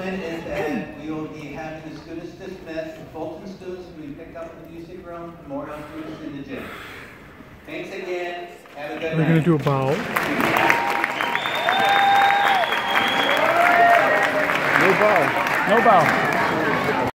then is that we will be having the students dismissed. The Fulton students will be picked up in the music room, Memorial students in the gym. Thanks again. Have a good night. We're going to do a bow. No bow. No bow.